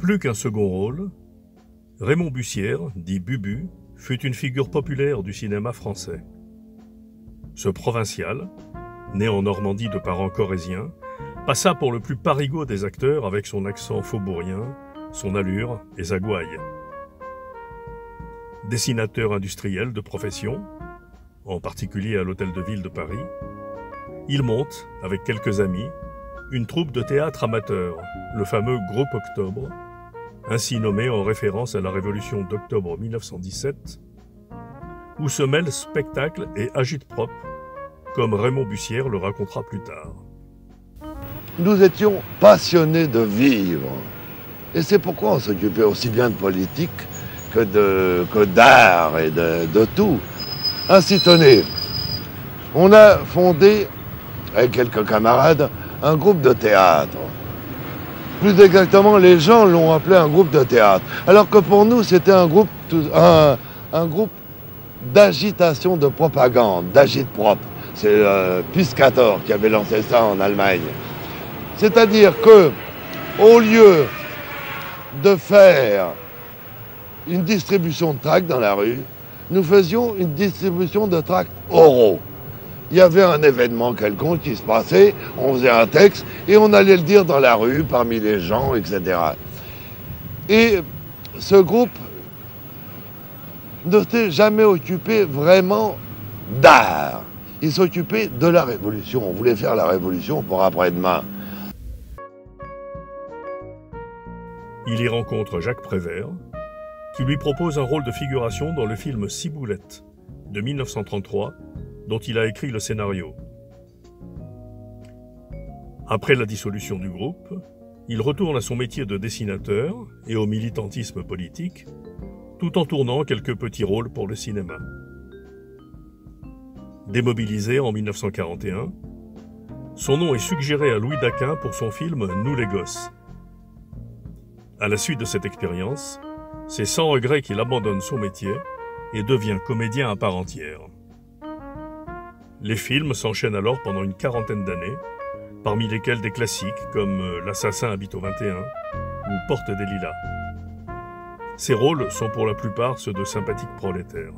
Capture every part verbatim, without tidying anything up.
Plus qu'un second rôle, Raymond Bussière, dit Bubu, fut une figure populaire du cinéma français. Ce provincial, né en Normandie de parents corréziens, passa pour le plus parigot des acteurs avec son accent faubourien, son allure et sa gouaille. Dessinateur industriel de profession, en particulier à l'Hôtel de Ville de Paris, il monte, avec quelques amis, une troupe de théâtre amateur, le fameux Groupe Octobre, ainsi nommé en référence à la Révolution d'octobre mille neuf cent dix-sept, où se mêlent spectacle et agite-propre, comme Raymond Bussière le racontera plus tard. Nous étions passionnés de vivre, et c'est pourquoi on s'occupait aussi bien de politique que de, que d'art et de, de tout. Ainsi tenez, on a fondé, avec quelques camarades, un groupe de théâtre. Plus exactement, les gens l'ont appelé un groupe de théâtre, alors que pour nous, c'était un groupe, un, un groupe d'agitation de propagande, d'agite-propre. C'est euh, Piscator qui avait lancé ça en Allemagne. C'est-à-dire que, au lieu de faire une distribution de tracts dans la rue, nous faisions une distribution de tracts oraux. Il y avait un événement quelconque qui se passait, on faisait un texte et on allait le dire dans la rue, parmi les gens, et cetera. Et ce groupe ne s'est jamais occupé vraiment d'art. Il s'occupait de la révolution. On voulait faire la révolution pour après-demain. Il y rencontre Jacques Prévert, qui lui propose un rôle de figuration dans le film Ciboulette de mille neuf cent trente-trois, dont il a écrit le scénario. Après la dissolution du groupe, il retourne à son métier de dessinateur et au militantisme politique, tout en tournant quelques petits rôles pour le cinéma. Démobilisé en mille neuf cent quarante et un, son nom est suggéré à Louis Daquin pour son film Nous les gosses. À la suite de cette expérience, c'est sans regret qu'il abandonne son métier et devient comédien à part entière. Les films s'enchaînent alors pendant une quarantaine d'années, parmi lesquels des classiques comme L'Assassin habite au vingt et un ou Porte des Lilas. Ses rôles sont pour la plupart ceux de sympathiques prolétaires.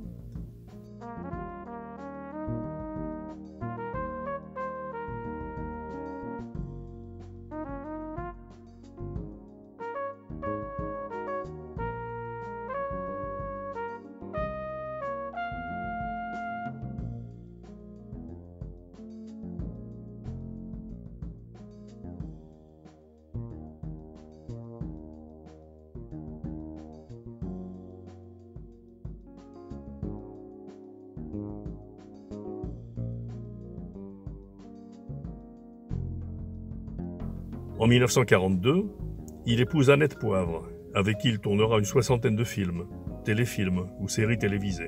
En mille neuf cent quarante-deux, il épouse Annette Poivre, avec qui il tournera une soixantaine de films, téléfilms ou séries télévisées.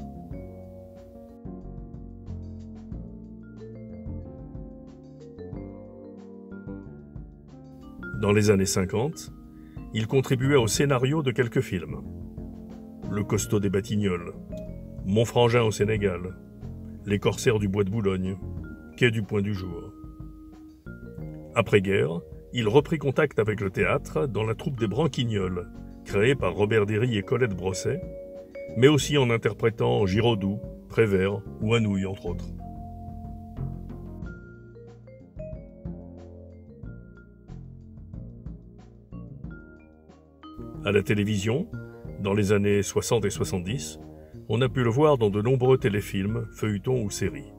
Dans les années cinquante, il contribuait au scénario de quelques films. Le Costaud des Batignolles, Mon frangin au Sénégal, Les corsaires du bois de Boulogne, Quai du Point du Jour. Après-guerre, il reprit contact avec le théâtre dans la troupe des Branquignoles, créée par Robert Déry et Colette Brosset, mais aussi en interprétant Giraudoux, Prévert ou Anouilh, entre autres. À la télévision, dans les années soixante et soixante-dix, on a pu le voir dans de nombreux téléfilms, feuilletons ou séries.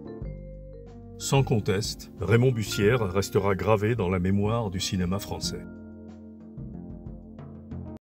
Sans conteste, Raymond Bussière restera gravé dans la mémoire du cinéma français.